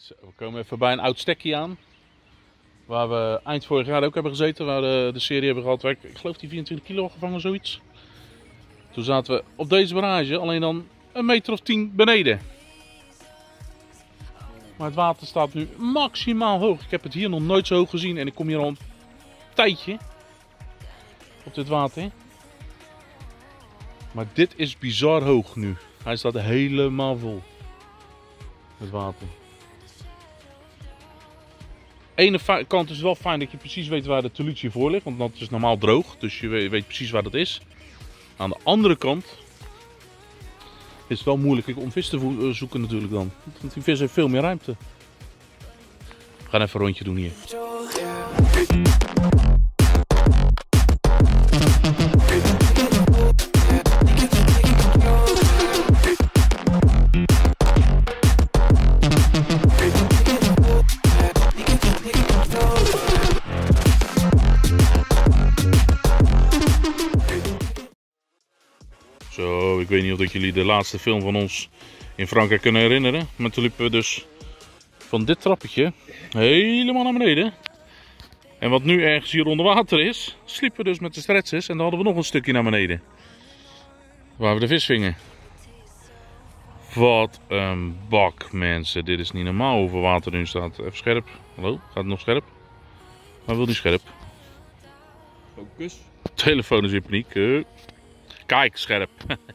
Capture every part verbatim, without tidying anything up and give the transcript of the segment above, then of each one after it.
Zo, we komen even bij een oud stekkie aan. Waar we eind vorig jaar ook hebben gezeten. Waar we de serie hebben gehad. Waar ik, ik geloof die vierentwintig kilo gevangen, zoiets. Toen zaten we op deze barrage, alleen dan een meter of tien beneden. Maar het water staat nu maximaal hoog. Ik heb het hier nog nooit zo hoog gezien. En ik kom hier al een tijdje op dit water. Maar dit is bizar hoog nu. Hij staat helemaal vol. Het water. Ene kant is wel fijn dat je precies weet waar de teluutje voor ligt. Want dat is normaal droog. Dus je weet precies waar dat is. Aan de andere kant is het wel moeilijk om vis te zoeken natuurlijk dan. Want die vis heeft veel meer ruimte. We gaan even een rondje doen hier. Zo, ik weet niet of dat jullie de laatste film van ons in Frankrijk kunnen herinneren. Maar toen liepen we dus van dit trappetje helemaal naar beneden. En wat nu ergens hier onder water is, sliepen we dus met de stretchers. En dan hadden we nog een stukje naar beneden. Waar we de vis vingen. Wat een bak, mensen. Dit is niet normaal hoeveel water er nu staat. Even scherp. Hallo, gaat het nog scherp? Maar wil niet scherp. Focus. Telefoon is in paniek. Uh. Kijk, scherp.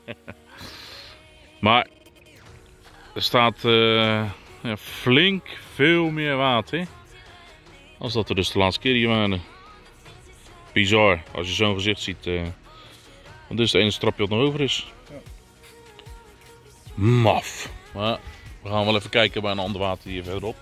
Maar er staat uh, ja, flink veel meer water. Als dat we dus de laatste keer hier waren. Bizar als je zo'n gezicht ziet. Uh, want dit is het enige trapje wat nog over is. Ja. Maf. Maar we gaan wel even kijken bij een ander water hier verderop.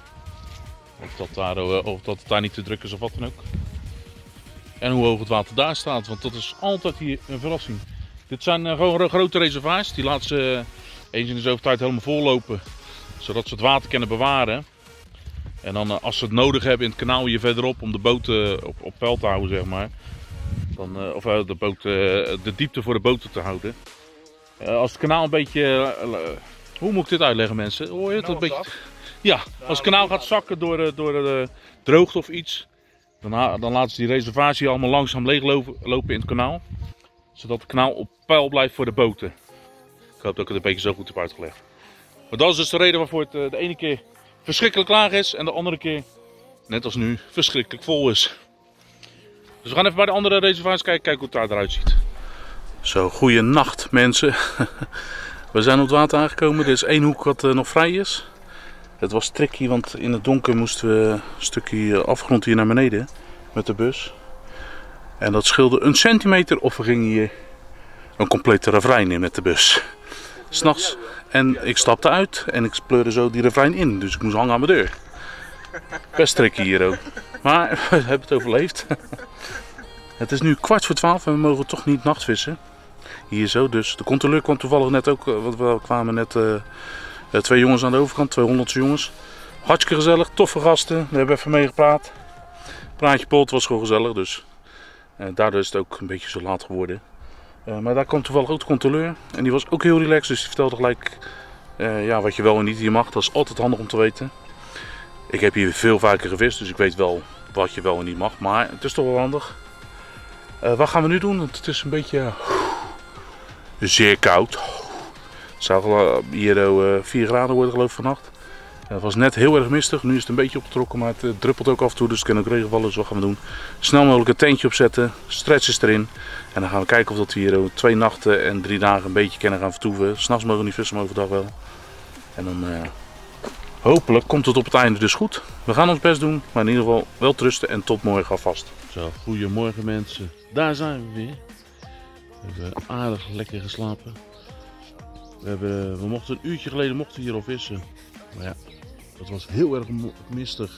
Of dat, daar, uh, of dat het daar niet te druk is of wat dan ook. En hoe hoog het water daar staat, want dat is altijd hier een verrassing. Dit zijn uh, gewoon grote reservoirs, die laten ze uh, eens in de zoveel tijd helemaal vol lopen. Zodat ze het water kunnen bewaren. En dan uh, als ze het nodig hebben in het kanaal hier verderop om de boten op, op peil te houden, zeg maar. Dan, uh, of uh, de, boot, uh, de diepte voor de boten te houden. Uh, als het kanaal een beetje, uh, uh, hoe moet ik dit uitleggen mensen? Hoor je het? Een beetje... Ja, als het kanaal gaat zakken door, uh, door de droogte of iets. Dan, dan laten ze die reservatie hier allemaal langzaam leeglopen lopen in het kanaal. Zodat het kanaal op peil blijft voor de boten. Ik hoop dat ik het een beetje zo goed heb uitgelegd. Maar dat is dus de reden waarvoor het de ene keer verschrikkelijk laag is. En de andere keer, net als nu, verschrikkelijk vol is. Dus we gaan even bij de andere reservaties kijken, kijken hoe het daar eruit ziet. Zo, goeienacht mensen. We zijn op het water aangekomen. Er is één hoek wat nog vrij is. Het was tricky, want in het donker moesten we een stukje afgrond hier naar beneden met de bus. En dat scheelde een centimeter of we gingen hier een complete ravijn in met de bus. 's Nachts. En ik stapte uit en ik pleurde zo die ravijn in, dus ik moest hangen aan mijn deur. Best tricky hier ook. Maar we hebben het overleefd. Het is nu kwart voor twaalf en we mogen toch niet nachtvissen. Hier zo, dus de controleur kwam toevallig net ook, want we kwamen net... Uh, Uh, twee jongens aan de overkant, tweehonderdste jongens. Hartstikke gezellig, toffe gasten. We hebben even mee gepraat. Praatje pot was gewoon gezellig, dus uh, daardoor is het ook een beetje zo laat geworden. Uh, maar daar kwam toevallig ook de controleur. En die was ook heel relaxed, dus die vertelde gelijk uh, ja, wat je wel en niet hier mag. Dat is altijd handig om te weten. Ik heb hier veel vaker gevist, dus ik weet wel wat je wel en niet mag. Maar het is toch wel handig. Uh, wat gaan we nu doen? Want het is een beetje uh, zeer koud. Het zou hier uh, vier graden worden geloof ik vannacht. Het was net heel erg mistig, nu is het een beetje opgetrokken, maar het uh, druppelt ook af en toe, dus het kan ook regen vallen. Dus wat gaan we doen? Snel mogelijk een tentje opzetten, stretches erin. En dan gaan we kijken of dat we hier uh, twee nachten en drie dagen een beetje kunnen gaan vertoeven. 's Nachts mogen we niet vissen, maar overdag wel. En dan uh, hopelijk komt het op het einde dus goed. We gaan ons best doen, maar in ieder geval wel trusten en tot morgen alvast. Zo, goedemorgen mensen. Daar zijn we weer. We hebben aardig lekker geslapen. We, hebben, we mochten een uurtje geleden mochten we hier al vissen. Maar ja, het was heel erg mistig.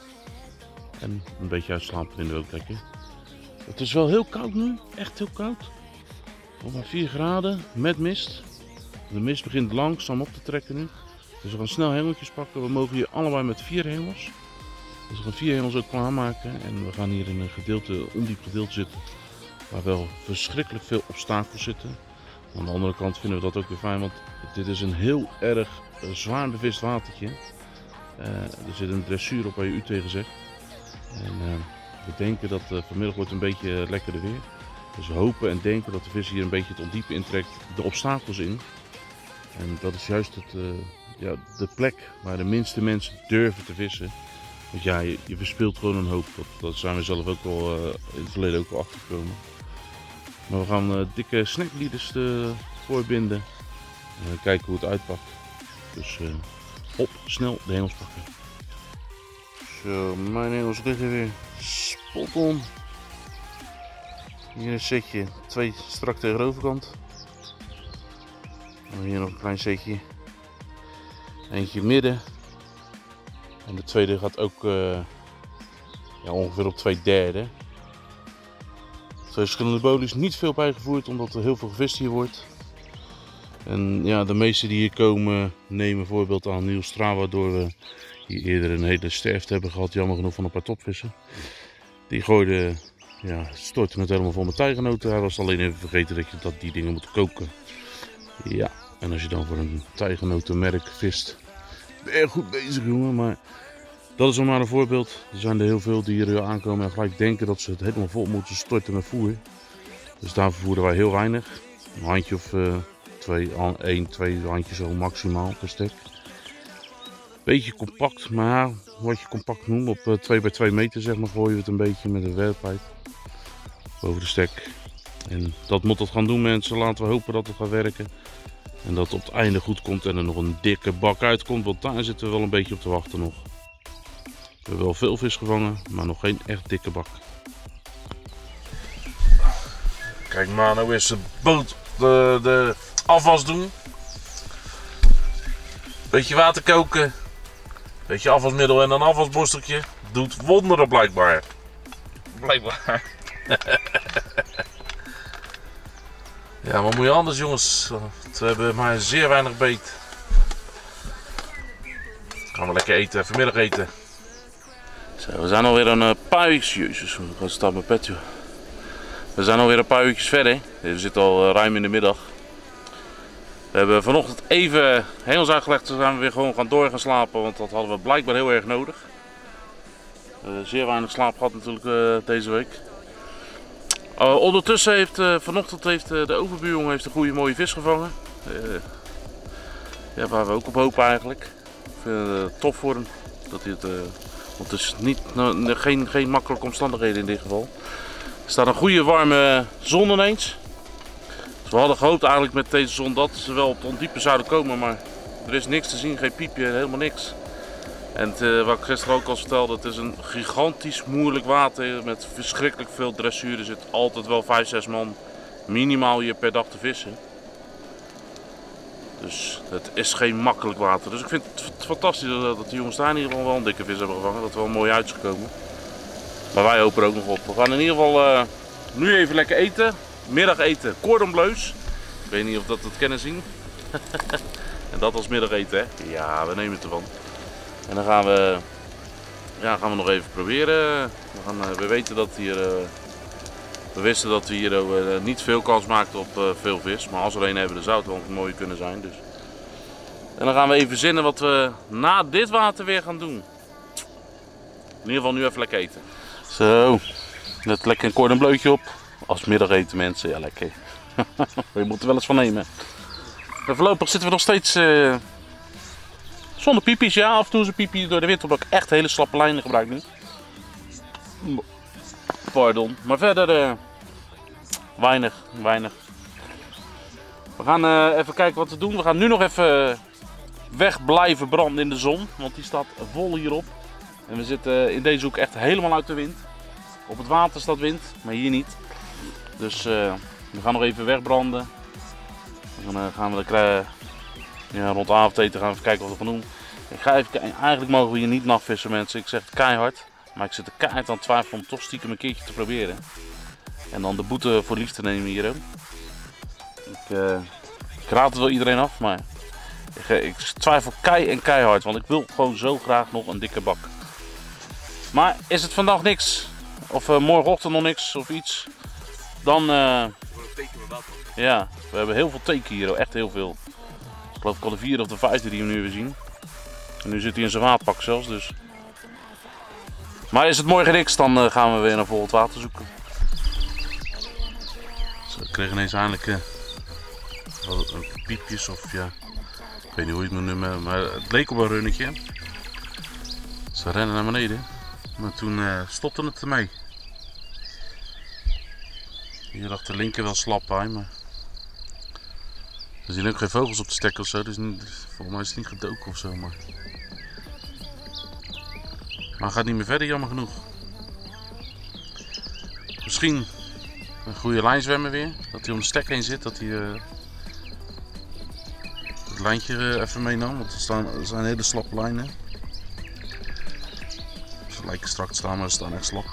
En een beetje uitslapen in de ook. Het is wel heel koud nu, echt heel koud. Nog maar vier graden met mist. De mist begint langzaam op te trekken nu. Dus we gaan snel hengeltjes pakken. We mogen hier allebei met vier hengels. Dus we gaan vier hengels ook klaarmaken. En we gaan hier in een gedeelte, ondiep gedeelte zitten. Waar wel verschrikkelijk veel obstakels zitten. Aan de andere kant vinden we dat ook weer fijn, want dit is een heel erg zwaar bevist watertje. Uh, er zit een dressuur op waar je u tegen zegt. En, uh, we denken dat uh, vanmiddag wordt een beetje lekkerder weer. Dus we hopen en denken dat de vis hier een beetje het ondiepe intrekt, de obstakels in. En dat is juist het, uh, ja, de plek waar de minste mensen durven te vissen. Want ja, je, je verspeelt gewoon een hoop. Dat, dat zijn we zelf ook al uh, in het verleden ook al achtergekomen. Maar we gaan uh, dikke snackleaders uh, voorbinden. En uh, kijken hoe het uitpakt. Dus uh, op, snel de hengels pakken. Zo, mijn hengels liggen weer spot on. Hier een setje, twee strak tegen de overkant. En hier nog een klein setje. Eentje midden. En de tweede gaat ook uh, ja, ongeveer op twee derde. Twee verschillende bolies, niet veel bijgevoerd omdat er heel veel gevist hier wordt. En ja, de meeste die hier komen nemen voorbeeld aan Nieuwstra, waardoor we hier eerder een hele sterfte hebben gehad, jammer genoeg, van een paar topvissen. Die gooiden, ja, stortten het helemaal vol met tijgenoten. Hij was alleen even vergeten dat je dat die dingen moet koken. Ja, en als je dan voor een tijgenotenmerk vist, ben je goed bezig, jongen. Maar dat is nog maar een voorbeeld. Er zijn er heel veel die hier aankomen en gelijk denken dat ze het helemaal vol moeten storten met voer. Dus daar vervoeren wij heel weinig. Een handje of uh, twee, één, twee handjes zo maximaal per stek. Beetje compact, maar ja, wat je compact noemt, op uh, twee bij twee meter zeg maar, gooien we het een beetje met een werppijp boven de stek. En dat moet het gaan doen, mensen. Laten we hopen dat het gaat werken. En dat het op het einde goed komt en er nog een dikke bak uitkomt, want daar zitten we wel een beetje op te wachten nog. We hebben wel veel vis gevangen, maar nog geen echt dikke bak. Kijk maar, nou is de boot de, de afwas doen. Beetje water koken. Beetje afwasmiddel en een afwasborsteltje. Doet wonderen blijkbaar. Blijkbaar. Ja, wat moet je anders, jongens? We hebben maar zeer weinig beet. Gaan we lekker eten, vanmiddag eten. Zo, we zijn alweer een paar uurtjes. Jezus, ik ga staan mijn pet, joh. We zijn alweer een paar uurtjes verder. We zitten al ruim in de middag. We hebben vanochtend even hengels uitgelegd. Toen zijn we weer gewoon gaan door gaan slapen, want dat hadden we blijkbaar heel erg nodig. Uh, zeer weinig slaap gehad natuurlijk uh, deze week. Uh, ondertussen heeft uh, vanochtend heeft, uh, de overbuurjongen heeft een goede mooie vis gevangen. Uh, ja, waar we ook op hopen eigenlijk. Ik vind het uh, tof voor hem. Dat hij het, uh, want het is niet, uh, geen, geen makkelijke omstandigheden in dit geval. Er staat een goede warme zon ineens. Dus we hadden gehoopt eigenlijk met deze zon dat ze wel op het ondiepe zouden komen. Maar er is niks te zien, geen piepje, helemaal niks. En het, uh, wat ik gisteren ook al vertelde, het is een gigantisch moeilijk water met verschrikkelijk veel dressuur. Er zit altijd wel vijf, zes man minimaal hier per dag te vissen. Dus het is geen makkelijk water. Dus ik vind het fantastisch dat, dat de jongens daar in ieder geval wel een dikke vis hebben gevangen. Dat er wel mooi uit is gekomen. Maar wij hopen er ook nog op. We gaan in ieder geval uh, nu even lekker eten. Middageten, cordon bleus. Ik weet niet of dat het kennen zien. En dat als middageten, hè? Ja, we nemen het ervan. En dan gaan we, ja, gaan we nog even proberen. We, gaan, uh, we weten dat hier, uh, we wisten dat we hier uh, niet veel kans maakten op uh, veel vis. Maar als we er een hebben, dan zou het wel een mooie kunnen zijn. Dus. En dan gaan we even zinnen wat we na dit water weer gaan doen. In ieder geval nu even lekker eten. Zo, net lekker een cordon bleutje op. Als middageten, mensen, ja lekker. Je moet er wel eens van nemen. En voorlopig zitten we nog steeds uh, zonder piepies. Ja, af en toe is een piepie door de wind, omdat ik echt hele slappe lijnen gebruik nu. Pardon. Maar verder uh, weinig, weinig. We gaan uh, even kijken wat we doen. We gaan nu nog even weg blijven branden in de zon, want die staat vol hierop. En we zitten in deze hoek echt helemaal uit de wind. Op het water staat wind, maar hier niet. Dus uh, we gaan nog even wegbranden. Dan uh, gaan we de, ja, rond de avondeten gaan we even kijken wat we gaan doen. Ik ga even kijken. Eigenlijk mogen we hier niet nachtvissen, mensen. Ik zeg het keihard. Maar ik zit er keihard aan het twijfelen om toch stiekem een keertje te proberen. En dan de boete voor lief te nemen hier ook. Ik, uh, ik raad het wel iedereen af, maar ik, ik twijfel kei en keihard. Want ik wil gewoon zo graag nog een dikke bak. Maar is het vandaag niks, of uh, morgenochtend nog niks of iets, dan uh, ja, we hebben heel veel teken hier, echt heel veel. Ik geloof ik al de vierde of de vijfde die we nu weer zien. En nu zit hij in zijn waterpak zelfs, dus. Maar is het mooi geriks, dan uh, gaan we weer naar vol het water zoeken. Zo, ik kreeg ineens eindelijk uh, wat, uh, piepjes of ja, ik weet niet hoe je het moet noemen, maar het leek op een runnetje. Ze rennen naar beneden, maar toen uh, stopte het ermee. Hier lag de linker wel slap bij, maar er zien ook geen vogels op de stek of zo, dus niet, volgens mij is het niet gedoken of zo. Maar, maar hij gaat niet meer verder, jammer genoeg. Misschien een goede lijn zwemmen weer, dat hij om de stek heen zit, dat hij uh, het lijntje uh, even meenam, want er, staan, er zijn hele slappe lijnen. Ze lijken strak te staan, maar ze staan echt slap.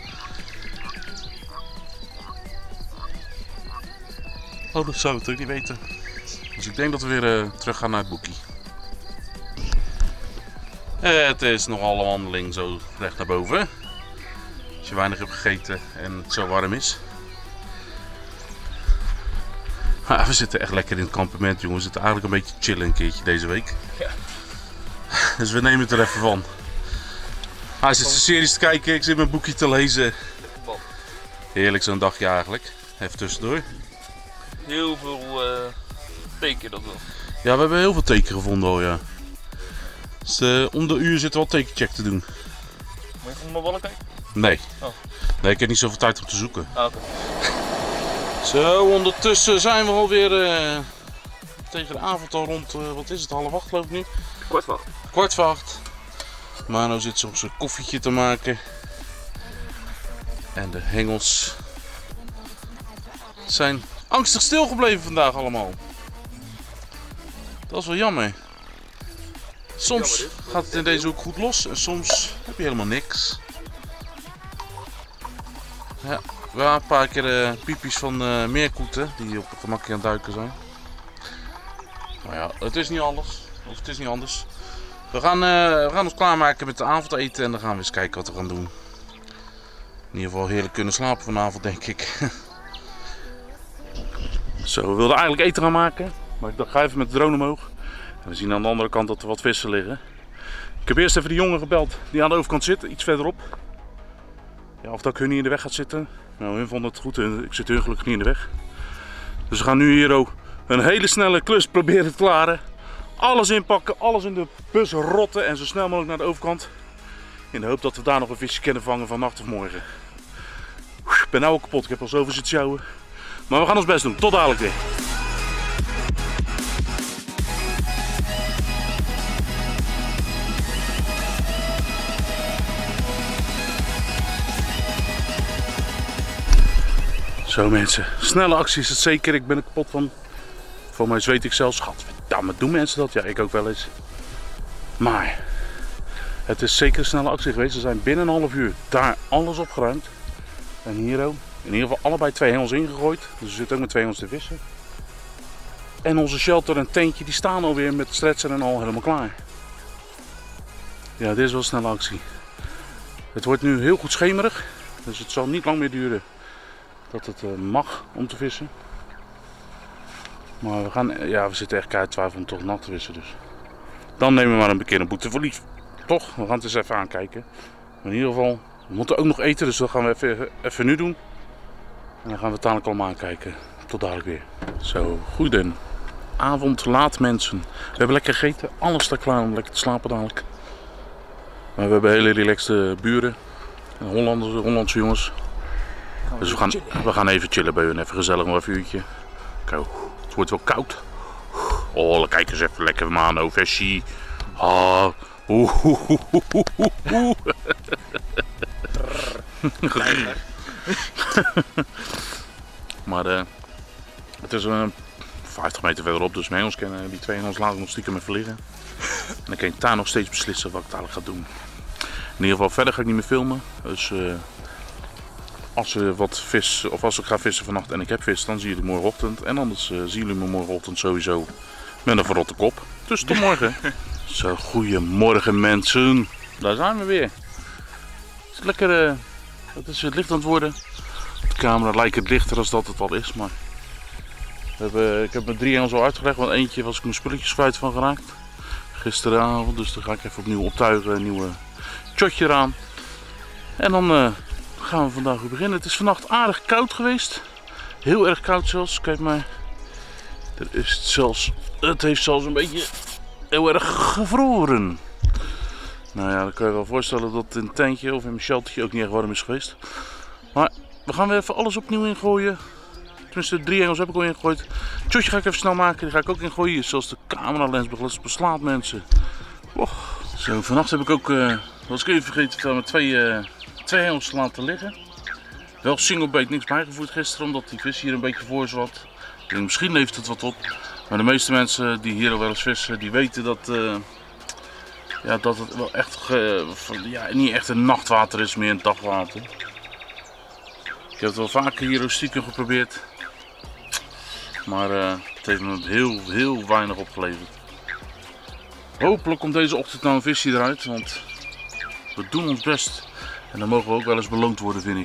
Oh, dat zou ik ook niet weten. Dus ik denk dat we weer uh, terug gaan naar het boekie. Uh, het is nogal een wandeling zo recht naar boven. Als je weinig hebt gegeten en het zo warm is. Ah, we zitten echt lekker in het kampement, jongens. We zitten eigenlijk een beetje chillen een keertje deze week. Ja. Dus we nemen het er even van. Hij zit zijn series te kijken, ik zit mijn boekje te lezen. Heerlijk zo'n dagje eigenlijk. Even tussendoor. Heel veel uh, teken dat wel. Ja, we hebben heel veel teken gevonden al, ja. Dus uh, om de uur zitten we al tekencheck te doen. Moet je van mijn ballen kijken? Nee. Oh. Nee, ik heb niet zoveel tijd om te zoeken. Ah, oké. Zo, ondertussen zijn we alweer uh, tegen de avond al rond, uh, wat is het, half acht geloof ik nu? Kwart voor acht. Kwart voor acht. Mano zit soms een koffietje te maken. En de hengels zijn angstig stilgebleven vandaag allemaal. Dat is wel jammer. Soms jammer gaat het in deze hoek goed los en soms heb je helemaal niks. Ja, we hebben een paar keer de piepjes van uh, meerkoeten die op het gemakje aan het duiken zijn. Maar ja, het is niet anders. Of het is niet anders. We gaan, uh, we gaan ons klaarmaken met de avondeten en dan gaan we eens kijken wat we gaan doen. In ieder geval heerlijk kunnen slapen vanavond, denk ik. Zo, we wilden eigenlijk eten gaan maken, maar ik dacht ga even met de drone omhoog. En we zien aan de andere kant dat er wat vissen liggen. Ik heb eerst even de jongen gebeld die aan de overkant zit, iets verderop. Ja, of dat ik hun niet in de weg gaat zitten. Nou, hun vonden het goed, ik zit hun gelukkig niet in de weg. Dus we gaan nu hier ook een hele snelle klus proberen te klaren. Alles inpakken, alles in de bus rotten en zo snel mogelijk naar de overkant. In de hoop dat we daar nog een visje kunnen vangen vannacht of morgen. Ik ben nou ook kapot, ik heb al zoveel zitten sjouwen. Maar we gaan ons best doen, tot dadelijk weer. Zo mensen, snelle actie is het zeker, ik ben er kapot van. Voor mij weet ik zelfs, gadverdamme, doen mensen dat? Ja, ik ook wel eens. Maar het is zeker een snelle actie geweest. Ze zijn binnen een half uur daar alles opgeruimd. En hier ook. In ieder geval allebei twee hengels ingegooid. Dus we zitten ook met twee hengels te vissen. En onze shelter en tentje die staan alweer met stretcher en al helemaal klaar. Ja, dit is wel een snelle actie. Het wordt nu heel goed schemerig. Dus het zal niet lang meer duren dat het uh, mag om te vissen. Maar we gaan, ja, we zitten echt keihard twijfel om toch nat te vissen. Dus dan nemen we maar een keer een boete voor lief. Toch, we gaan het eens even aankijken. Maar in ieder geval, we moeten ook nog eten, dus dat gaan we even, even nu doen. En dan gaan we het dadelijk allemaal aankijken. Tot dadelijk weer. Zo, goedenavond, laat mensen. We hebben lekker gegeten, alles staat klaar om lekker te slapen dadelijk. Maar we hebben hele relaxte buren. Hollandse, Hollandse jongens. Dus we gaan, we gaan even chillen bij hun, even gezellig nog een uurtje. Kijk, het wordt wel koud. Oh, kijk eens even lekker mano, versie. Ah, oeh, oeh, oeh, oeh, oeh, oeh. Maar uh, het is uh, vijftig meter verderop, dus mijn hengels kennen die twee hengels laten nog stiekem even liggen. En dan kan ik daar nog steeds beslissen wat ik dadelijk ga doen. In ieder geval verder ga ik niet meer filmen. Dus uh, als er wat vis, of als ik ga vissen vannacht en ik heb vis, dan zie je het morgenochtend. En anders uh, zien jullie me morgenochtend sowieso met een verrotte kop. Dus tot morgen. Zo, goedemorgen mensen. Daar zijn we weer. Het is lekker, uh, het is het licht aan het worden. Op de camera lijkt het lichter als dat het al is, maar we hebben, ik heb mijn drie hengels al uitgelegd, want eentje was ik mijn spulletjes kwijt van geraakt. gisteravond. Dus dan ga ik even opnieuw optuigen, een nieuwe shotje eraan. En dan uh, gaan we vandaag weer beginnen. Het is vannacht aardig koud geweest. Heel erg koud zelfs. Kijk maar. Er is het, zelfs, het heeft zelfs een beetje heel erg gevroren. Nou ja, dan kan je wel voorstellen dat in het tentje of in mijn sheltertje ook niet echt warm is geweest. Maar we gaan weer even alles opnieuw ingooien. Tenminste, drie engels heb ik al ingegooid. Het shotje ga ik even snel maken. Die ga ik ook ingooien. Hier is zelfs de cameralens beslaat, mensen. Oh. Zo, vannacht heb ik ook, uh, was ik even vergeten te vertellen, met twee, uh, twee engels laten liggen. Wel singlebait niks bijgevoerd gisteren, omdat die vis hier een beetje voor zat. Ik denk, misschien levert het wat op. Maar de meeste mensen die hier al wel eens vissen, die weten dat, uh, ja, dat het wel echt, uh, ja, niet echt een nachtwater is, meer een dagwater. Ik heb het wel vaker hier stiekem geprobeerd. Maar uh, het heeft me heel, heel weinig opgeleverd. Hopelijk komt deze ochtend nou een visje eruit, want we doen ons best. En dan mogen we ook wel eens beloond worden, vind ik.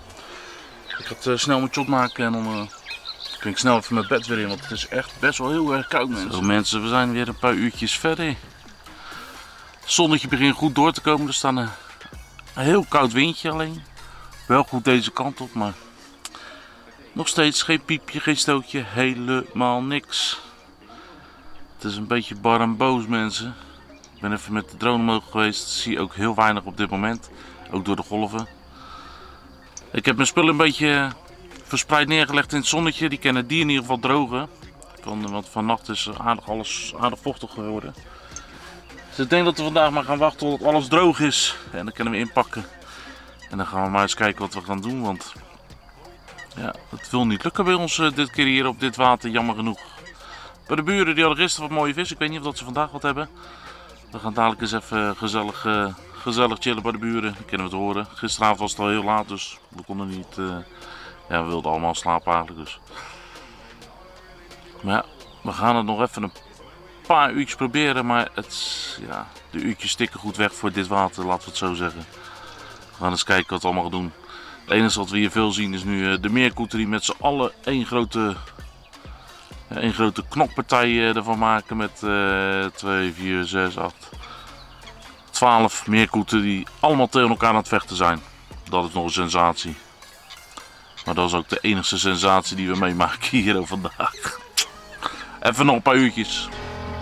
Ik ga het uh, snel mijn shot maken en dan uh, kun ik snel even mijn bed weer in, want het is echt best wel heel erg koud, mensen. Zo mensen, we zijn weer een paar uurtjes verder. Het zonnetje begint goed door te komen, er staat een, een heel koud windje alleen. Wel goed deze kant op, maar nog steeds geen piepje, geen stootje, helemaal niks. Het is een beetje bar en boos, mensen. Ik ben even met de drone omhoog geweest, zie ook heel weinig op dit moment, ook door de golven. Ik heb mijn spullen een beetje verspreid neergelegd in het zonnetje, die kunnen die in ieder geval drogen. Van, want vannacht is aardig, alles aardig vochtig geworden. Dus ik denk dat we vandaag maar gaan wachten tot alles droog is en dan kunnen we inpakken. En dan gaan we maar eens kijken wat we gaan doen, want ja, het wil niet lukken bij ons uh, dit keer hier op dit water, jammer genoeg. Bij de buren die hadden gisteren wat mooie vis, ik weet niet of dat ze vandaag wat hebben. We gaan dadelijk eens even gezellig, uh, gezellig chillen bij de buren, dat kunnen we het horen. Gisteravond was het al heel laat, dus we konden niet, uh, ja, we wilden allemaal slapen eigenlijk dus. Maar ja, we gaan het nog even een paar uurtjes proberen, maar het, ja, de uurtjes stikken goed weg voor dit water, laten we het zo zeggen. We gaan eens kijken wat we allemaal gaan doen. Het enige wat we hier veel zien is nu de meerkoeten die met z'n allen één grote, één grote knokpartij ervan maken met uh, twee, vier, zes, acht, twaalf meerkoeten die allemaal tegen elkaar aan het vechten zijn. Dat is nog een sensatie. Maar dat is ook de enige sensatie die we meemaken hier vandaag. Even nog een paar uurtjes.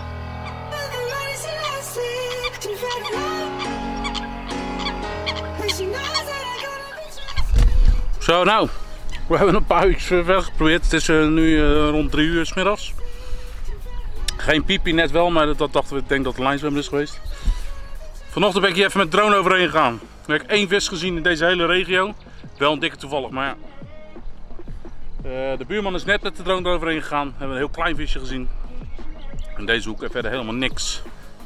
Zo, nou, we hebben een paar uurtjes weggeprobeerd. Het is uh, nu uh, rond drie uur 's middags. Geen piepie, net wel, maar dat, dat dachten we, ik denk dat het lijnzwemmer is geweest. Vanochtend ben ik hier even met de drone overheen gegaan. Ik heb één vis gezien in deze hele regio. Wel een dikke toevallig, maar ja. Uh, de buurman is net met de drone eroverheen gegaan. We hebben een heel klein visje gezien. In deze hoek en verder helemaal niks.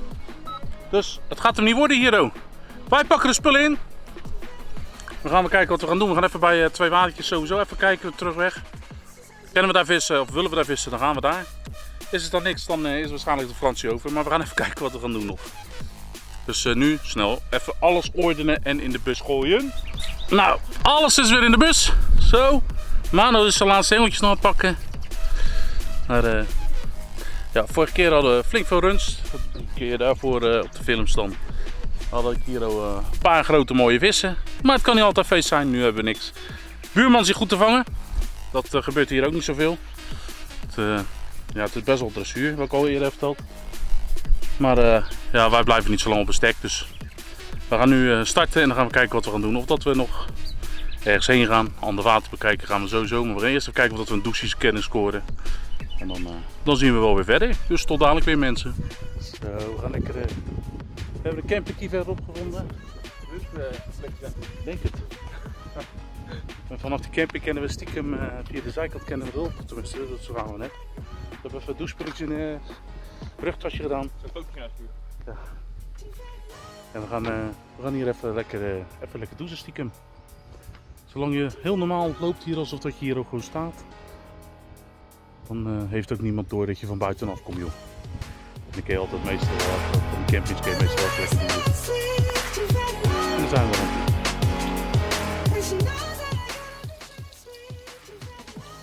Dus het gaat hem niet worden hier, oh. Wij pakken de spullen in. We gaan weer kijken wat we gaan doen. We gaan even bij uh, twee watertjes sowieso even kijken, terugweg. Kennen we daar vissen of willen we daar vissen, dan gaan we daar. Is het dan niks, dan uh, is waarschijnlijk de vakantie over. Maar we gaan even kijken wat we gaan doen nog. Dus uh, nu snel even alles ordenen en in de bus gooien. Nou, alles is weer in de bus. Zo. Mano is zijn laatste engeltjes nog aan het pakken. Maar uh, ja, vorige keer hadden we flink veel runs. Een keer daarvoor uh, op de filmstand had ik hier al uh, een paar grote mooie vissen. Maar het kan niet altijd feest zijn, nu hebben we niks. Buurman zit goed te vangen. Dat uh, gebeurt hier ook niet zoveel. Het, uh, ja, het is best wel dressuur, wat ik al eerder heb verteld. Maar uh, ja, wij blijven niet zo lang op bestek. Dus we gaan nu uh, starten en dan gaan we kijken wat we gaan doen. Of dat we nog ergens heen gaan, ander water bekijken gaan we sowieso. Maar we gaan eerst even kijken of we een douches kunnen scoren. En dan, uh, dan zien we wel weer verder. Dus tot dadelijk weer, mensen. Zo, we gaan lekker... Uh, we hebben de campingkie verderop gevonden. Dus, uh, denk het. En vanaf de camping kennen we stiekem, uh, via de zijkant kennen we erop. Tenminste, dat zo gaan we net. We hebben even douchepulletjes in het uh, rugtasje gedaan. Ja. En we gaan, uh, we gaan hier even lekker, uh, even lekker douchen stiekem. Zolang je heel normaal loopt hier alsof dat je hier ook gewoon staat, dan uh, heeft ook niemand door dat je van buitenaf komt, joh. En dan kun je altijd meestal wel, op een camping kun je meestal wel lekker doen. En dan zijn we er.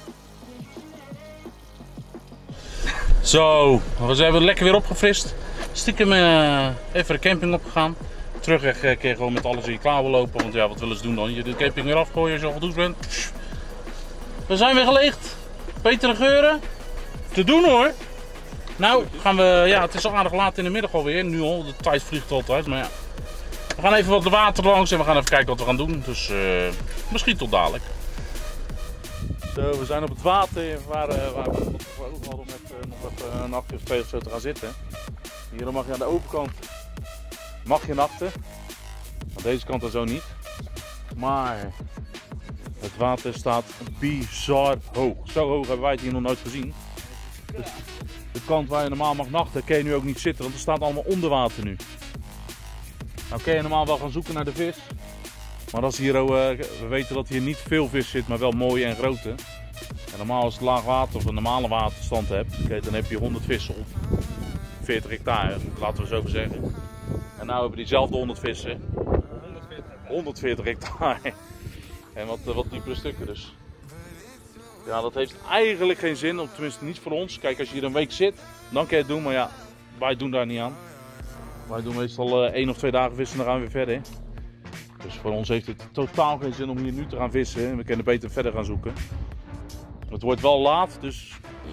Zo, we zijn lekker weer opgefrist. stiekem uh, even de camping opgegaan. Terugweg uh, kun je gewoon met alles in je klaar wil lopen. Want ja, wat willen ze doen dan? Je de camping weer afgooien als je al gedoe bent. We zijn weer geleegd. Betere geuren. Te doen hoor. Nou, gaan we, ja, het is al aardig laat in de middag alweer. Nu al, de tijd vliegt altijd. Maar ja. We gaan even wat de water langs en we gaan even kijken wat we gaan doen. Dus uh, misschien tot dadelijk. Zo, we zijn op het water waar, uh, waar we ook hadden met uh, nog even een nachtje of twee of zo te gaan zitten. Hier mag je aan de overkant mag je nachten. Aan deze kant dan zo niet. Maar het water staat bizar hoog. Zo hoog hebben wij het hier nog nooit gezien. Dus de kant waar je normaal mag nachten, kun je nu ook niet zitten, want het staat allemaal onder water nu. Nou kun je normaal wel gaan zoeken naar de vis. Maar als hier, uh, we weten dat hier niet veel vis zit, maar wel mooie en grote. En normaal als het laag water of een normale waterstand hebt, okay, dan heb je honderd vissen op veertig hectare, laten we zo zeggen. En nu hebben we diezelfde honderd vissen. honderdveertig hectare. En wat, wat diepere stukken dus. Ja, dat heeft eigenlijk geen zin, of tenminste niet voor ons. Kijk, als je hier een week zit, dan kan je het doen, maar ja, wij doen daar niet aan. Wij doen meestal uh, één of twee dagen vissen en dan gaan we weer verder. Dus voor ons heeft het totaal geen zin om hier nu te gaan vissen. We kunnen beter verder gaan zoeken. Het wordt wel laat, dus...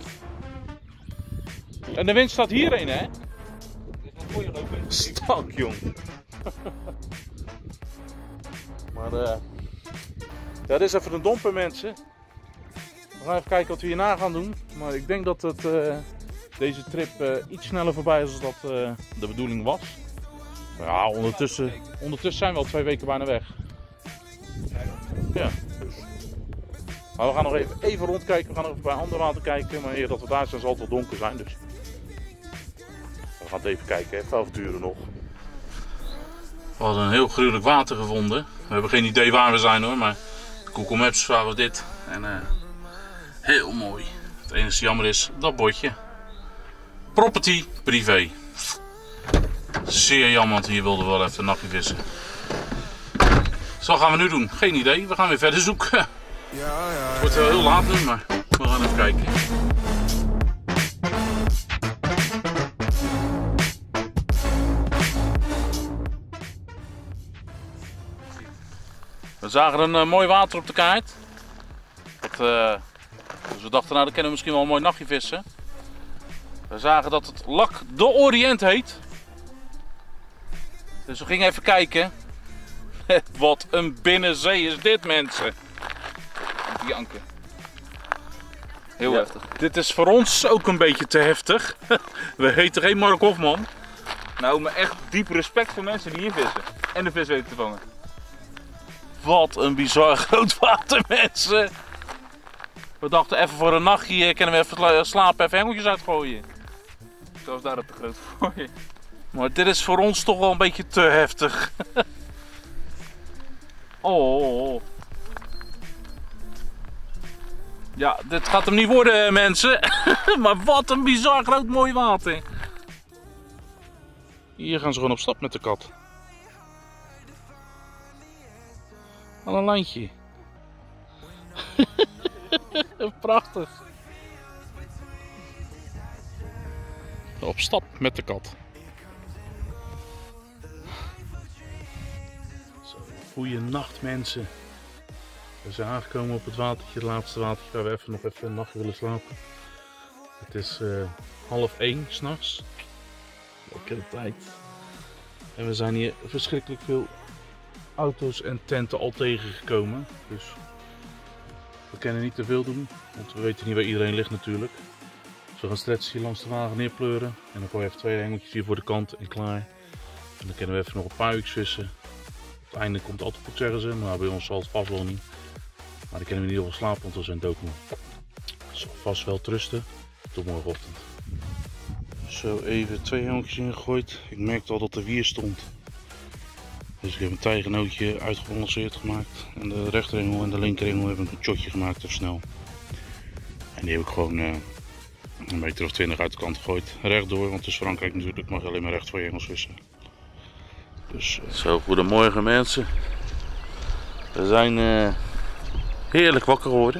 En de wind staat hierheen, hè? Stak, jong. Maar uh, ja, dit is even een domper, mensen. We gaan even kijken wat we hierna gaan doen. Maar ik denk dat het, uh, deze trip uh, iets sneller voorbij is dan dat uh, de bedoeling was. Ja, ondertussen, ondertussen zijn we al twee weken bijna weg. Ja, dus. Maar we gaan nog even, even rondkijken. We gaan nog even bij ander water kijken. Maar eer dat we daar zijn zal het wel donker zijn. Dus. We gaan het even kijken. Even avonturen nog. We hadden een heel gruwelijk water gevonden. We hebben geen idee waar we zijn hoor. Maar Google Maps waren we dit. En uh, heel mooi. Het enige jammer is dat bordje. Property privé. Zeer jammer, want hier wilden we wel even een nachtje vissen. Dus wat gaan we nu doen? Geen idee. We gaan weer verder zoeken. Het wordt wel heel laat nu, maar we gaan even kijken. We zagen een uh, mooi water op de kaart. Dat, uh, dus we dachten, nou dan kunnen we misschien wel een mooi nachtje vissen. We zagen dat het Lac de Orient heet. Dus we gingen even kijken. Wat een binnenzee is dit, mensen. Janken. Heel ja, heftig. Dit is voor ons ook een beetje te heftig. We heten geen Mark Hofman. Nou, maar echt diep respect voor mensen die hier vissen. En de vis weten te vangen. Wat een bizar groot water, mensen. We dachten even voor een nachtje kunnen we even slapen, even hengeltjes uitgooien. Zoals daar op de grote voor je. Maar dit is voor ons toch wel een beetje te heftig. Oh. Ja, dit gaat hem niet worden, mensen. Maar wat een bizar groot mooi water. Hier gaan ze gewoon op stap met de kat. Al een lijntje. Prachtig. Op stap met de kat. Goeienacht, mensen. We zijn aangekomen op het watertje, het laatste watertje waar we even nog even een nachtje willen slapen. Het is uh, half één s'nachts. Lekkere tijd. En we zijn hier verschrikkelijk veel auto's en tenten al tegengekomen. Dus we kunnen niet te veel doen, want we weten niet waar iedereen ligt natuurlijk. Dus we gaan stretchen hier langs de wagen neerpleuren. En dan gooi je even twee hengeltjes hier voor de kant en klaar. En dan kunnen we even nog een paar uurtjes vissen. Op het einde komt het altijd goed, zeggen ze, maar bij ons zal het vast wel niet. Maar dan kunnen we in ieder geval slapen, want we zijn doodmoe. Dus vast wel trusten. Tot morgenochtend. Zo even twee hengeltjes ingegooid. Ik merkte al dat er wier stond. Dus ik heb een tijgenootje uitgebalanceerd gemaakt. En de rechterengel en de linkerengel heb ik een shotje gemaakt even snel. En die heb ik gewoon uh, een meter of twintig uit de kant gegooid. Rechtdoor, want het is Frankrijk natuurlijk, mag je alleen maar recht voor je engels vissen. Dus uh, zo, goedemorgen mensen. We zijn uh, heerlijk wakker geworden.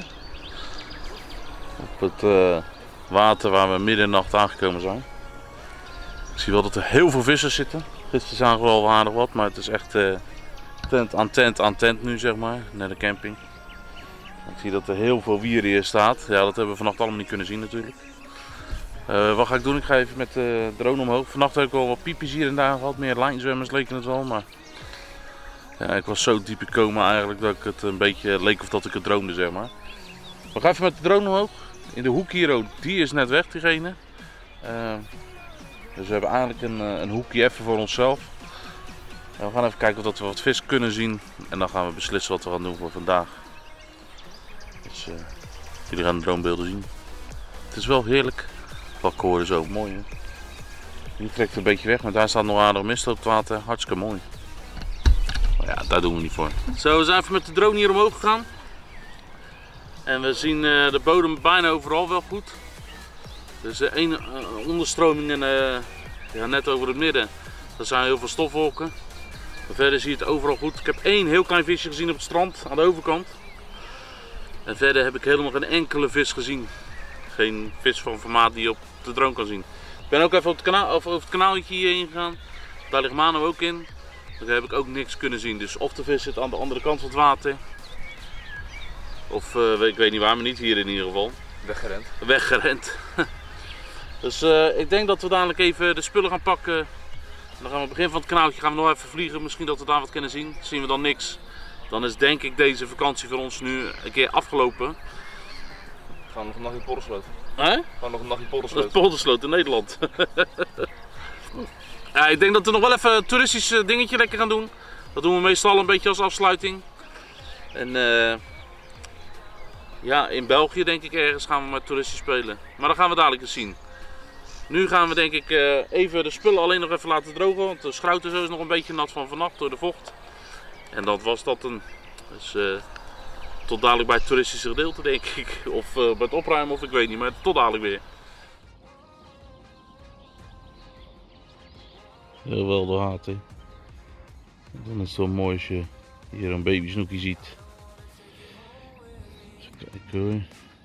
Op het uh, water waar we middernacht aangekomen zijn. Ik zie wel dat er heel veel vissers zitten. Gisteren zagen we al aardig wat, maar het is echt uh, tent aan tent aan tent nu, zeg maar, naar de camping. Ik zie dat er heel veel wieren hier staat. Ja, dat hebben we vannacht allemaal niet kunnen zien natuurlijk. Uh, wat ga ik doen? Ik ga even met de drone omhoog. Vannacht heb ik wel wat piepjes hier en daar gehad. Meer lijnzwemmers leken het wel, maar ja, ik was zo diep in coma eigenlijk dat ik het een beetje leek of dat ik het droomde, zeg maar. We gaan even met de drone omhoog. In de hoek hier, die is net weg, diegene. Uh, dus we hebben eigenlijk een, een hoekje even voor onszelf. En we gaan even kijken of we wat vis kunnen zien. En dan gaan we beslissen wat we gaan doen voor vandaag. Dus uh, jullie gaan de dronebeelden zien. Het is wel heerlijk. Wakkoren zo, mooi hè. Hier trekt het een beetje weg, maar daar staat nog aardig mist op het water. Hartstikke mooi. Maar ja, daar doen we niet voor. Zo, we zijn even met de drone hier omhoog gegaan. En we zien uh, de bodem bijna overal wel goed. Dus de ene uh, onderstroming en uh, ja, net over het midden. Er zijn heel veel stofwolken. Maar verder zie je het overal goed. Ik heb één heel klein visje gezien op het strand aan de overkant. En verder heb ik helemaal geen enkele vis gezien. Geen vis van formaat die je op de drone kan zien. Ik ben ook even op het, kanaal, of over het kanaaltje hierheen gegaan. Daar ligt Mano ook in. Daar heb ik ook niks kunnen zien. Dus of de vis zit aan de andere kant van het water. Of uh, ik weet niet waar, maar niet hier in ieder geval. Weggerend. Weggerend. Dus uh, ik denk dat we dadelijk even de spullen gaan pakken. En dan gaan we op het begin van het kanaaltje gaan we nog even vliegen. Misschien dat we daar wat kunnen zien. Zien we dan niks. Dan is denk ik deze vakantie voor ons nu een keer afgelopen. We gaan nog een nachtje Poldersloot. Hè? We gaan nog een nachtje Poldersloot. Dat is Poldersloot in Nederland. Ja, ik denk dat we nog wel even een toeristisch dingetje lekker gaan doen. Dat doen we meestal een beetje als afsluiting. En uh, ja, in België denk ik ergens gaan we met toeristen spelen. Maar dat gaan we dadelijk eens zien. Nu gaan we denk ik uh, even de spullen alleen nog even laten drogen. Want de schrout is nog een beetje nat van vannacht door de vocht. En dat was dat een. Dus uh, tot dadelijk bij het toeristische gedeelte denk ik. Of uh, bij het opruimen of ik weet niet. Maar tot dadelijk weer. Heel wel de haat, hè. Dan is het wel mooi als je hier een baby snoekie ziet. Even kijken hoor.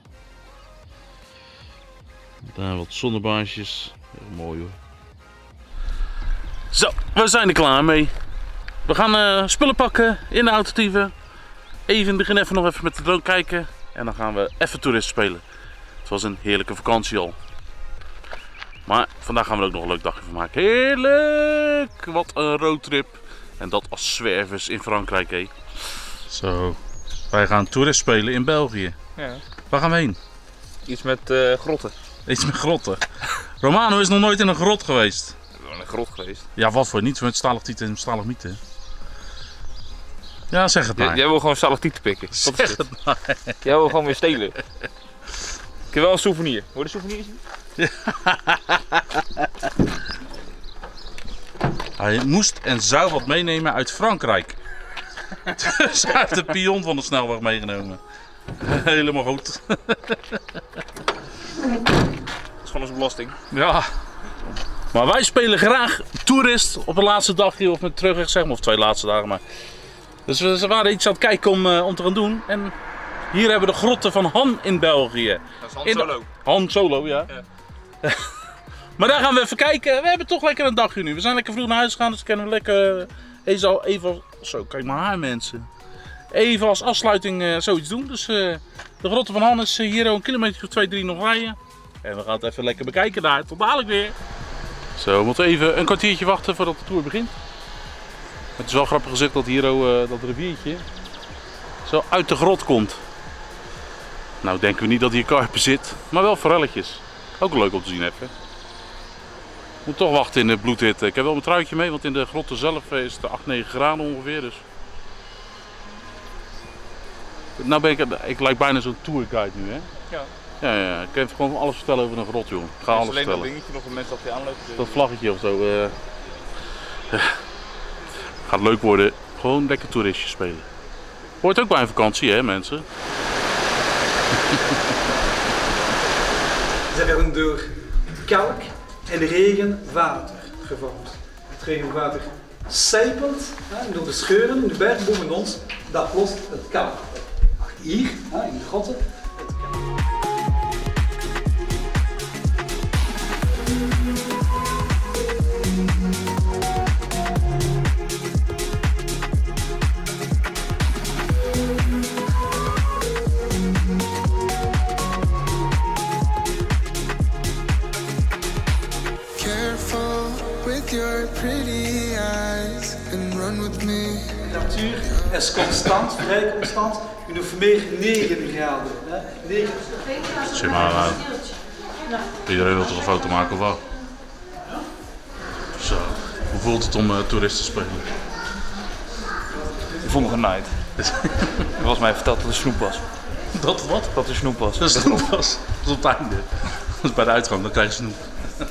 Daar wat zonnebaasjes. Heel mooi hoor. Zo, we zijn er klaar mee. We gaan uh, spullen pakken in de autootieven. Even beginnen even nog even met de drone kijken. En dan gaan we even toeristen spelen. Het was een heerlijke vakantie al. Maar vandaag gaan we er ook nog een leuk dagje van maken. Heerlijk! Wat een roadtrip. En dat als zwervers in Frankrijk, hé. Zo, wij gaan toerist spelen in België. Ja. Waar gaan we heen? Iets met uh, grotten. Iets met grotten. Romano is nog nooit in een grot geweest. We zijn in een grot geweest. Ja, wat voor? Niet met stalactieten en stalagmieten. Ja, zeg het maar. J jij wil gewoon stalactieten pikken. Zeg het maar. Jij wil gewoon weer stelen. Ik heb wel een souvenir. Wil je een souvenir zien? Ja. Hij moest en zou wat meenemen uit Frankrijk. Dus hij heeft de pion van de snelweg meegenomen. Helemaal goed. Dat is van onze belasting. Ja. Maar wij spelen graag toerist op de laatste dagje of met terugweg, zeg maar, of twee laatste dagen maar. Dus we waren iets aan het kijken om, uh, om te gaan doen. En hier hebben we de grotten van Han in België. Dat is Han in Solo. Han Solo, ja. Ja. Maar daar gaan we even kijken. We hebben toch lekker een dagje nu. We zijn lekker vroeg naar huis gegaan, dus kunnen we lekker even, even zo, kijk maar haar mensen. Even als afsluiting uh, zoiets doen. Dus uh, de grotten van Han is uh, hier een kilometer of twee, drie nog rijden. En we gaan het even lekker bekijken daar. Tot dadelijk weer. Zo, we moeten even een kwartiertje wachten voordat de tour begint. Het is wel grappig gezegd dat hier uh, dat riviertje zo uit de grot komt. Nou denken we niet dat hier karpen zit, maar wel forelletjes. Ook leuk om te zien even. Ik moet toch wachten in de bloedhitte. Ik heb wel mijn truitje mee, want in de grotten zelf is het acht, negen graden ongeveer. Dus. Nou ben ik, ik lijk bijna zo'n tourguide nu, hè? Ja. Ja, ja, ik kan even gewoon alles vertellen over een grot, joh. Ik ga alles alleen vertellen. dat dingetje nog voor mensen dat je aanloopt. Dat vlaggetje of zo. Uh... Gaat leuk worden. Gewoon lekker toeristjes spelen. Hoort ook bij een vakantie, hè, mensen? Ze werden door kalk en regen water gevormd. Het regenwater sijpelt hè, door de scheuren in de berg boven ons. Dat lost het kalk op. Maar hier, hè, in de grotten, het kalk. De temperatuur is constant, vrij constant. Je hoeft meer negen graden. Hè? negen. Zeg maar, uh, iedereen wil toch een foto maken of wat? Zo, hoe voelt het om uh, toeristen te spelen? Ik voel me genaaid. Er was mij verteld dat er snoep was. Dat wat? Dat er snoep was. Dat is snoep was. Dat is op het einde. Dat is bij de uitgang, dan krijg je snoep.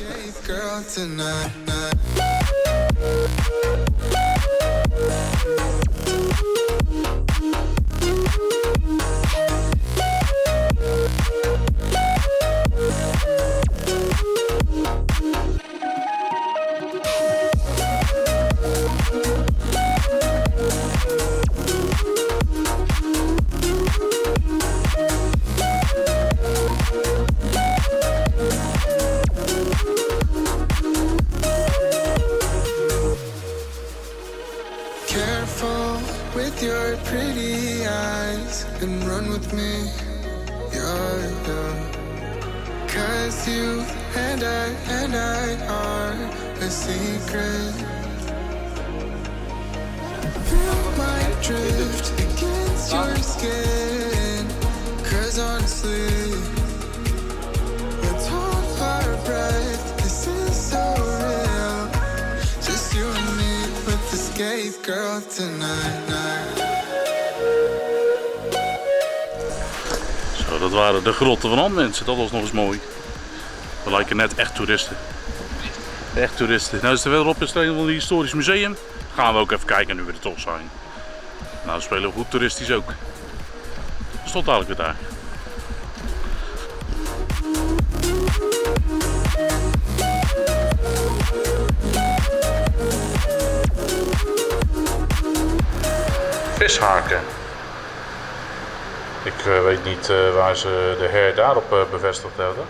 With your pretty eyes and run with me, yeah, yeah. Cause you and I and I are a secret. Feel my drift against your skin. Cause honestly, let's hold our breath. This is so real. Just you and me with the skate girl tonight. Zo, dat waren de grotten van Antmensen, dat was nog eens mooi. We lijken net echt toeristen. Echt toeristen. Nou is er verderop is er een van het historisch museum. Gaan we ook even kijken nu we er toch zijn. Nou, we spelen goed toeristisch ook. Stond eigenlijk weer daar. Vishaken. Ik uh, weet niet uh, waar ze de her daarop uh, bevestigd hebben.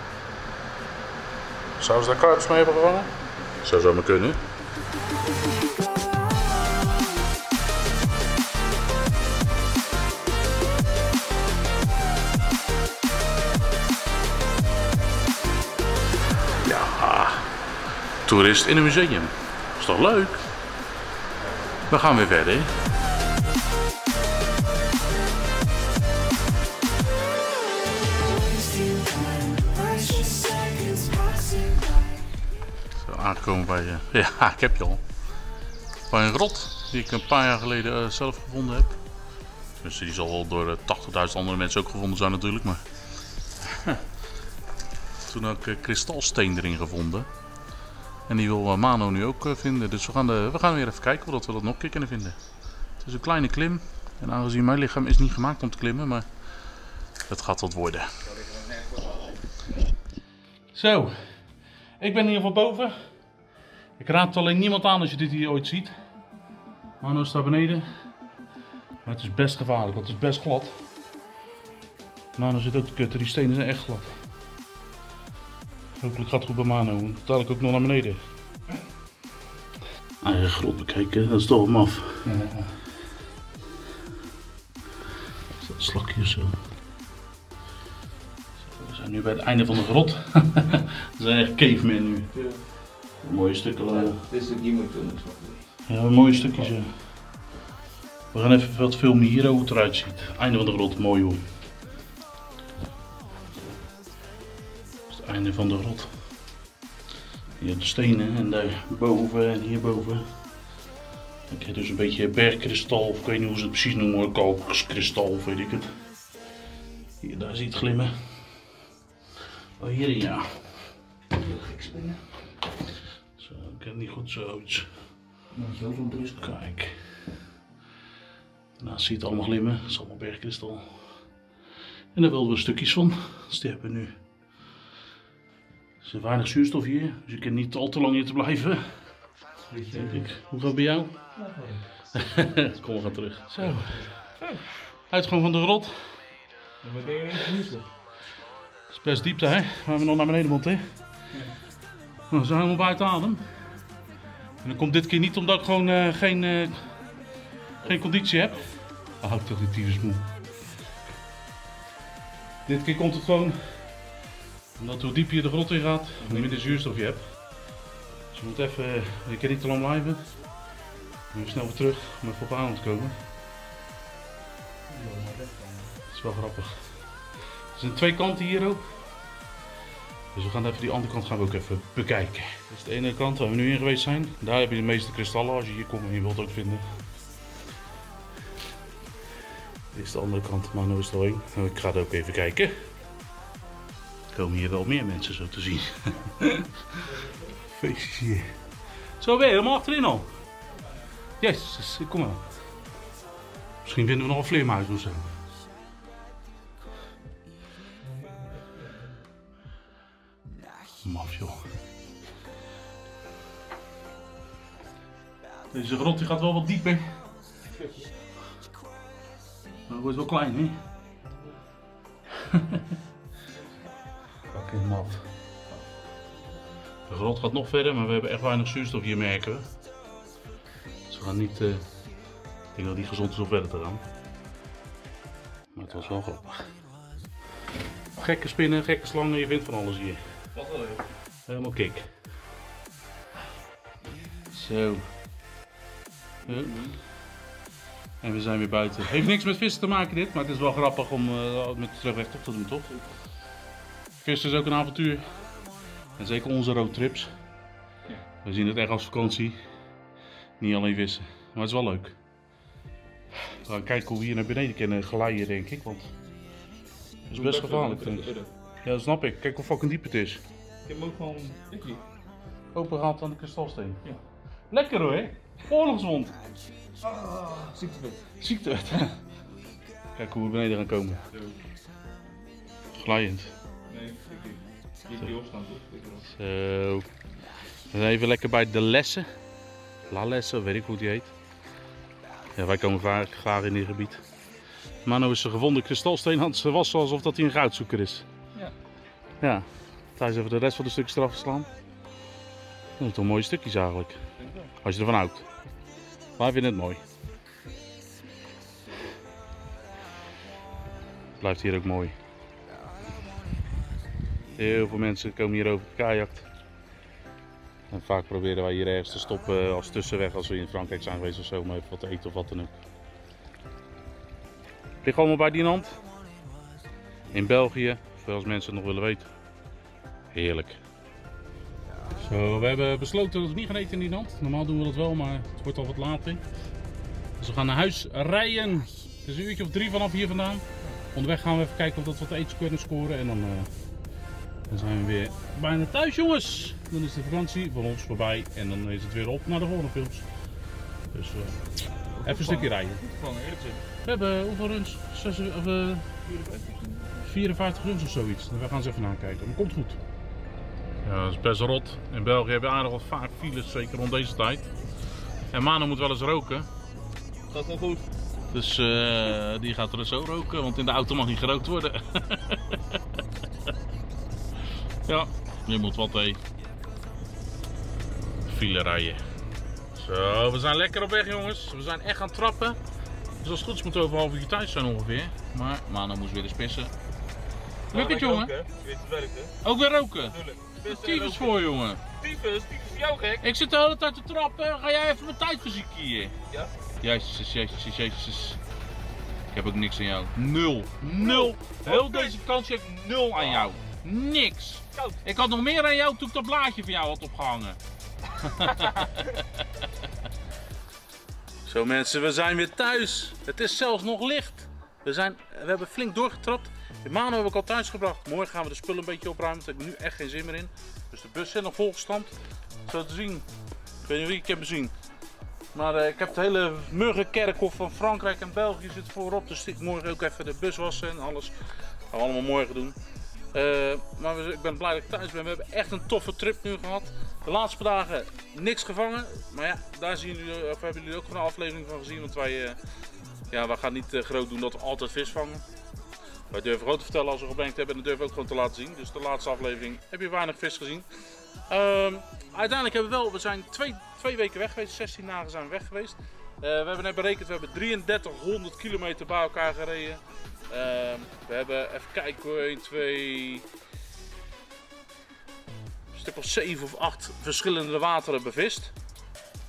Zouden ze daar karpers mee hebben gevangen? Zou zo maar kunnen. Ja, toerist in een museum. Is toch leuk? We gaan weer verder. Aangekomen bij, uh, ja, ik heb je al. Bij een grot die ik een paar jaar geleden uh, zelf gevonden heb. Dus die zal wel door uh, tachtigduizend andere mensen ook gevonden zijn natuurlijk, maar toen heb ik uh, kristalsteen erin gevonden. En die wil uh, Mano nu ook uh, vinden, dus we gaan, de, we gaan weer even kijken of we dat nog een keer kunnen vinden. Het is een kleine klim en aangezien mijn lichaam is niet gemaakt om te klimmen, maar het gaat wat worden. Zo, ik ben in ieder geval boven. Ik raad het alleen niemand aan als je dit hier ooit ziet. Mano staat beneden. Maar het is best gevaarlijk, want het is best glad. Mano zit ook te kutten, die stenen zijn echt glad. Hopelijk gaat het goed bij Mano, want dadelijk ook nog naar beneden. Eigen grot bekijken, dat is toch een maf. Ja. Is dat een slakje of zo? We zijn nu bij het einde van de grot. We zijn echt cavemen nu. Ja. Mooie stukken. Ja, dit is de Gimmertunnel. Ja, mooie stukjes. Ja. We gaan even wat filmen hier hoe het eruit ziet. Einde van de grot, mooi hoor. Dat is het einde van de grot. Hier de stenen en daarboven en hierboven. Dan krijg je dus een beetje bergkristal, of ik weet niet hoe ze het precies noemen hoor, kalkskristal of weet ik het. Hier, daar zie je het glimmen. Oh, hierin ja. Zo, ik ken niet goed zo iets. Kijk. Nou, zie je het allemaal glimmen. Het is allemaal bergkristal. En daar wilden we stukjes van. Dus die hebben we nu. Er is weinig zuurstof hier, dus je kunt niet al te lang hier te blijven. Denk ik. Hoe gaat het bij jou? Kom, we gaan terug. Zo. Uitgang van de grot. Wat denk je niet? Het is best diepte hè, waar we nog naar beneden moeten. Nou, we zijn helemaal buiten adem. En dat komt dit keer niet omdat ik gewoon uh, geen, uh, geen conditie heb. Ah, ik toch die tyfus moe. Dit keer komt het gewoon omdat hoe dieper je de grot in gaat, hoe minder zuurstof je hebt. Dus je moet even, je kan niet te lang blijven. Nu snel weer terug om even op aan te komen. Dat is wel grappig. Er zijn twee kanten hier ook. Dus we gaan even die andere kant gaan we ook even bekijken. Dit is de ene kant waar we nu in geweest zijn. Daar heb je de meeste kristallen als je hier komt en je wilt ook vinden. Dit is de andere kant, maar nu is het al heen. Ik ga er ook even kijken. Er komen hier wel meer mensen zo te zien. Feestjes hier. Zo ben je helemaal achterin al. Yes, kom maar. Misschien vinden we nog een vleermuis of zo. Maf joh. Deze grot die gaat wel wat dieper. Dat wordt wel klein, hè? Fucking nat. De grot gaat nog verder, maar we hebben echt weinig zuurstof hier, merken we. Dus we gaan niet... Uh... Ik denk dat die gezond is om verder te gaan. Maar het was wel grappig. Gekke spinnen, gekke slangen, je vindt van alles hier. Wat wel leuk. Helemaal kick. Zo. Ja. En we zijn weer buiten. Heeft niks met vissen te maken dit, maar het is wel grappig om uh, met de terugweg toch te doen, toch? Vissen is ook een avontuur. En zeker onze roadtrips. Ja. We zien het echt als vakantie. Niet alleen vissen, maar het is wel leuk. We gaan kijken hoe we hier naar beneden kunnen glijden, denk ik, want het is best gevaarlijk, denk ik. Ja, dat snap ik. Kijk hoe fucking diep het is. Ik heb hem ook gewoon dikkie. Open gehaald aan de kristalsteen. Ja. Lekker hoor, hè? Oorlogswond. Ah, ziektewet. Ziektewet. Kijk hoe we beneden gaan komen. Glijend. Nee, dikkie. Dikkie opstaan toch? Zo. We zijn even lekker bij de lessen. La Lesse, weet ik hoe die heet. Ja, wij komen vaak, graag in dit gebied. Mano is een gevonden kristalsteen aan het wassen alsof dat hij een goudzoeker is. Ja. Ja. Thuis even de rest van de stukjes eraf slaan. Dat zijn toch mooie stukjes eigenlijk. Als je ervan houdt. Wij vinden het mooi. Het blijft hier ook mooi. Heel veel mensen komen hier over de kajakt. En vaak proberen wij hier ergens te stoppen als tussenweg als we in Frankrijk zijn geweest of zo, om even wat te eten of wat dan ook. Ligt allemaal bij Dinant. In België, voor als mensen het nog willen weten. Heerlijk. Zo, we hebben besloten dat we niet gaan eten in Dinant. Normaal doen we dat wel, maar het wordt al wat later. Dus we gaan naar huis rijden. Het is een uurtje of drie vanaf hier vandaan. Onderweg gaan we even kijken of we wat eten kunnen scoren en dan... Uh, Dan zijn we weer bijna thuis, jongens. Dan is de vakantie van ons voorbij en dan is het weer op naar de volgende films. Dus uh, even een stukje rijden. We hebben hoeveel runs? Zes, of, uh, vierenvijftig runs of zoiets. We gaan eens even nakijken. Maar komt goed. Ja, dat is best rot. In België heb je aardig wat vaak files, zeker rond deze tijd. En Mano moet wel eens roken. Dat is wel goed. Dus uh, die gaat er zo roken, want in de auto mag niet gerookt worden. Ja, je moet wat hé. File rijden. Zo, we zijn lekker op weg jongens. We zijn echt gaan trappen. Dus als het goed is moeten we over een half uur thuis zijn ongeveer. Maar Mano moest weer eens pissen. Lukt het jongen? Je weet het werkt hè? Ook weer roken? Tuurlijk. Tyfus voor jongen. Tyfus, tyfus voor jou gek. Ik zit de hele tijd te trappen. Ga jij even mijn tijd verzieken hier? Ja? Jezus, jezus, jezus. Ik heb ook niks aan jou. Nul. Nul. Heel deze vakantie heb ik nul aan jou. Niks. Koud. Ik had nog meer aan jou toen ik dat blaadje van jou had opgehangen. Zo mensen, we zijn weer thuis. Het is zelfs nog licht. We, zijn, we hebben flink doorgetrapt. De Mano heb ik al thuis gebracht. Morgen gaan we de spullen een beetje opruimen. Daar heb ik nu echt geen zin meer in. Dus de bus zit nog volgestampt. Zo te zien. Ik weet niet wie ik heb gezien. Maar uh, ik heb het hele muggenkerkhof van Frankrijk en België zit voorop. Dus ik morgen ook even de bus wassen en alles. Dat gaan we allemaal morgen doen. Uh, maar we, ik ben blij dat ik thuis ben. We hebben echt een toffe trip nu gehad. De laatste dagen niks gevangen. Maar ja, daar zien jullie, of hebben jullie ook gewoon een aflevering van gezien. Want wij, uh, ja, wij gaan niet uh, groot doen dat we altijd vis vangen. Wij durven gewoon te vertellen als we gebrengd hebben. En dat durven we ook gewoon te laten zien. Dus de laatste aflevering heb je weinig vis gezien. Uh, uiteindelijk hebben we wel, we zijn twee, twee weken weg geweest. zestien dagen zijn we weg geweest. Uh, we hebben net berekend, we hebben drieëndertighonderd kilometer bij elkaar gereden. Uh, we hebben, even kijken hoor, één, twee, een stuk of zeven of acht verschillende wateren bevist.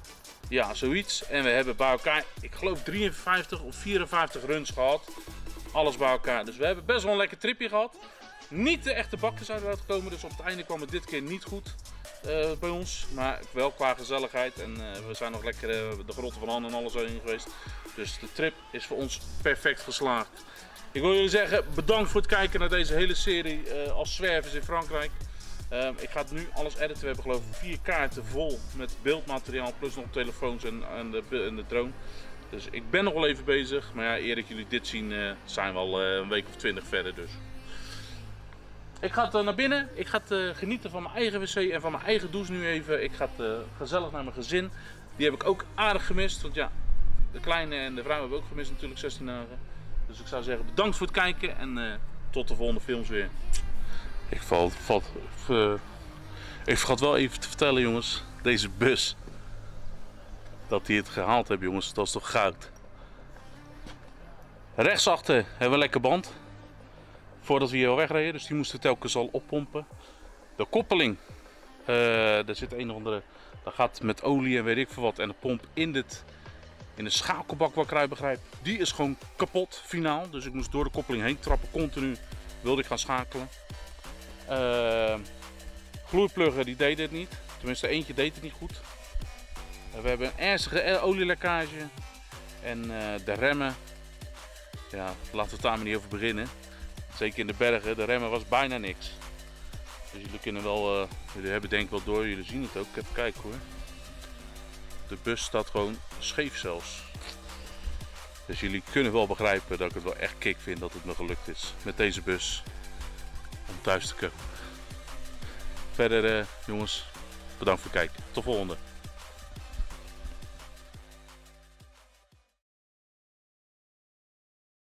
Ja, zoiets. En we hebben bij elkaar, ik geloof drieënvijftig of vierenvijftig runs gehad. Alles bij elkaar. Dus we hebben best wel een lekker tripje gehad. Niet de echte bakken zijn eruit gekomen, dus op het einde kwam het dit keer niet goed uh, bij ons. Maar wel qua gezelligheid en uh, we zijn nog lekker uh, de grotten van Han en alles heen geweest. Dus de trip is voor ons perfect geslaagd. Ik wil jullie zeggen, bedankt voor het kijken naar deze hele serie uh, als zwervers in Frankrijk. Uh, ik ga het nu alles editen. We hebben geloof ik vier kaarten vol met beeldmateriaal plus nog telefoons en, en, de, en de drone. Dus ik ben nog wel even bezig. Maar ja, eer dat jullie dit zien uh, zijn we al uh, een week of twintig verder dus. Ik ga uh, naar binnen. Ik ga uh, genieten van mijn eigen wc en van mijn eigen douche nu even. Ik ga uh, gezellig naar mijn gezin. Die heb ik ook aardig gemist. Want ja, de kleine en de vrouw hebben we ook gemist natuurlijk zestien dagen. Dus ik zou zeggen bedankt voor het kijken en uh, tot de volgende films weer. Ik, val, val, uh, ik vergat wel even te vertellen jongens, deze bus, dat die het gehaald hebben jongens, dat is toch goud. Rechtsachter hebben we een lekker band, voordat we hier al wegreden, dus die moesten we telkens al oppompen. De koppeling, uh, daar zit een of andere, dat gaat met olie en weet ik veel wat en de pomp in, dit, in de schakelbak wat ik eruit begrijp, die is gewoon kapot finaal. Dus ik moest door de koppeling heen trappen, continu wilde ik gaan schakelen. Uh, gloeipluggen die deden het niet, tenminste eentje deed het niet goed. Uh, we hebben een ernstige olielekkage en uh, de remmen, ja, laten we het daar maar niet over beginnen. Zeker in de bergen, de remmen was bijna niks. Dus jullie kunnen wel, uh, jullie hebben denk ik wel door, jullie zien het ook, even kijken hoor. De bus staat gewoon scheef zelfs. Dus jullie kunnen wel begrijpen dat ik het wel echt kick vind dat het me gelukt is met deze bus. Om thuis te komen. Verder uh, jongens, bedankt voor het kijken. Tot de volgende.